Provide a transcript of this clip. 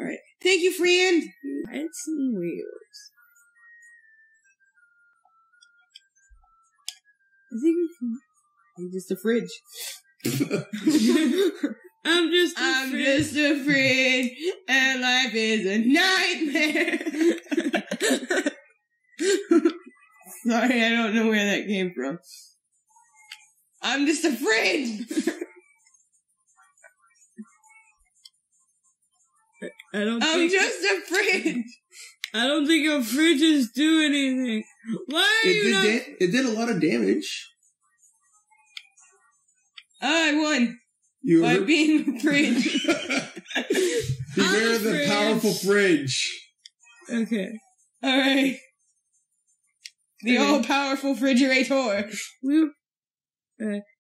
Alright. Thank you, friend! Lights and wheels. I think I'm just a fridge. I'm just a fridge, and life is a nightmare. Sorry, I don't know where that came from. I'm just a fridge. I'm just a fridge. I don't think our fridges do anything. Why are It did a lot of damage. I won. You By being a fridge. Beware the powerful fridge. Okay. Alright. The all-powerful refrigerator.